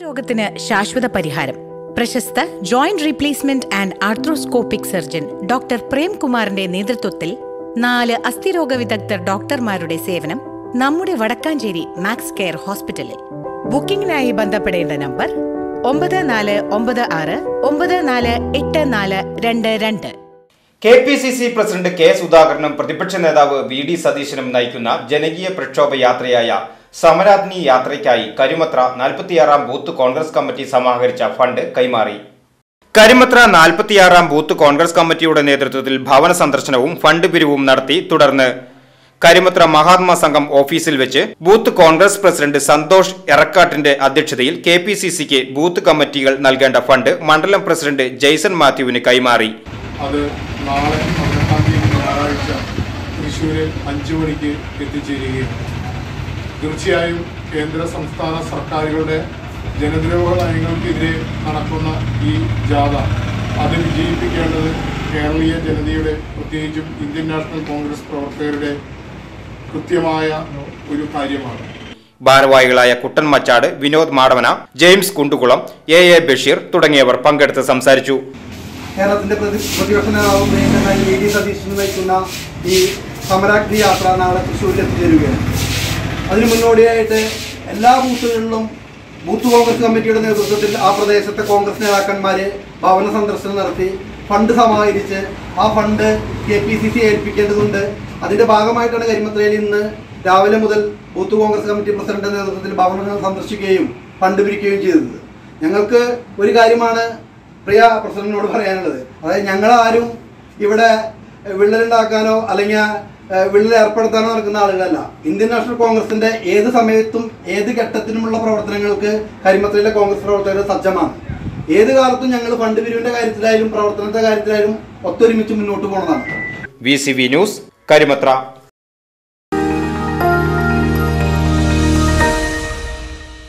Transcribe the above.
രോഗത്തിന് ശാശ്വത പരിഹാരം. പ്രശസ്ത joint replacement and arthroscopic surgeon doctor പ്രേംകുമാറിന്റെ നേതൃത്വത്തിൽ 4 അസ്ഥിരോഗ വിദഗ്ധർ ഡോക്ടർമാരുടെ സേവനം നമ്മുടെ വടക്കാഞ്ചേരി മാക്സ് കെയർ ഹോസ്പിറ്റലിൽ. ബുക്കിംഗിനായി ബന്ധപ്പെടേണ്ട നമ്പർ 9496948422. KPCC പ്രസിഡന്റ് കെ സുധാകരനും പ്രതിപക്ഷ നേതാവ് VD സതീശനും നയിക്കുന്ന ജനകീയ പ്രക്ഷോഭ യാത്രയായ സമരാഗ്നി യാത്രയ്ക്കായി കരിമത്ര 46-ാം ബൂത്ത് കോൺഗ്രസ് കമ്മിറ്റി സമാഹരിച്ച ഫണ്ട് കൈമാറി. കരിമത്ര 46-ാം ബൂത്ത് കോൺഗ്രസ് കമ്മിറ്റിയുടെ നേതൃത്വത്തിൽ ഭവന സന്ദർശനവും ഫണ്ട് പിരിവും നടത്തി. തുടർന്ന് കരിമത്ര മഹാത്മാ സംഘം ഓഫീസിൽ വെച്ച് ബൂത്ത് കോൺഗ്രസ് പ്രസിഡന്റ് സന്തോഷ് എറക്കാട്ടിന്റെ അധ്യക്ഷതയിൽ KPCCക്ക് ബൂത്ത് കമ്മിറ്റികൾ നൽകേണ്ട ഫണ്ട് മണ്ഡലം പ്രസിഡന്റ് ജെയ്സൺ മാത്യുവിന് കൈമാറി. അത് നാളെ 18-ാം തീയതി ഞായറാഴ്ച തൃശ്ശൂരിൽ 5 മണിക്ക് എത്തിച്ചേരുകയാണ്. തീർച്ചയായും കേന്ദ്ര സംസ്ഥാന സർക്കാരുകളുടെ ജനദ്രോഹ നയങ്ങൾക്കെതിരെ നടക്കുന്ന ഈ ജാഥ അത് വിജയിപ്പിക്കേണ്ടത് കേരളീയ ജനതയുടെ, പ്രത്യേകിച്ചും ഇന്ത്യൻ നാഷണൽ കോൺഗ്രസ് പ്രവർത്തകരുടെ കൃത്യമായ ഒരു കാര്യമാണ്. ഭാരവാഹികളായ കുട്ടൻ മച്ചാട്, വിനോദ് മാടവന, ജെയിംസ് കുണ്ടുകുളം, AA ബഷീർ തുടങ്ങിയവർ പങ്കെടുത്ത് സംസാരിച്ചു. കേരളത്തിന്റെ പ്രതിപക്ഷ നേതാവും VD സതീശനും നയിക്കുന്ന ഈ സമരാഗ്നി യാത്ര നാളെ തൃശ്ശൂരിൽ എത്തിച്ചേരുകയാണ്. അതിനു മുന്നോടിയായിട്ട് എല്ലാ ബൂത്തുകളിലും ബൂത്ത് കോൺഗ്രസ് കമ്മിറ്റിയുടെ നേതൃത്വത്തിൽ ആ പ്രദേശത്തെ കോൺഗ്രസ് നേതാക്കന്മാരെ ഭവന സന്ദർശനം നടത്തി ഫണ്ട് സമാഹരിച്ച് ആ ഫണ്ട് KPCC ഏൽപ്പിക്കേണ്ടതുണ്ട്. അതിന്റെ ഭാഗമായിട്ടാണ് കരിമത്രയിൽ ഇന്ന് രാവിലെ മുതൽ ബൂത്ത് കോൺഗ്രസ് കമ്മിറ്റി പ്രസിഡന്റിന്റെ നേതൃത്വത്തിൽ ഭവനങ്ങൾ സന്ദർശിക്കുകയും ഫണ്ട് പിരിക്കുകയും ചെയ്തത്. ഞങ്ങൾക്ക് ഒരു കാര്യമാണ് പ്രിയ പ്രസിഡന്റിനോട് പറയാനുള്ളത്. അതായത് ഞങ്ങളാരും ഇവിടെ വിള്ളലുണ്ടാക്കാനോ അല്ലെങ്കിൽ വിള്ളൽ ഏർപ്പെടുത്താനോ നടക്കുന്ന ആളുകളല്ല. ഇന്ത്യൻ നാഷണൽ കോൺഗ്രസിന്റെ ഏത് സമയത്തും ഏത് ഘട്ടത്തിലുമുള്ള പ്രവർത്തനങ്ങൾക്ക് കരിമത്രയിലെ കോൺഗ്രസ് പ്രവർത്തകർ സജ്ജമാണ്. ഏത് കാലത്തും ഞങ്ങൾ ഫണ്ട് പിരിവിന്റെ കാര്യത്തിലായാലും പ്രവർത്തനത്തിന്റെ കാര്യത്തിലായാലും ഒത്തൊരുമിച്ച് മുന്നോട്ട് പോകുന്നതാണ്. VCV news, Karimathra.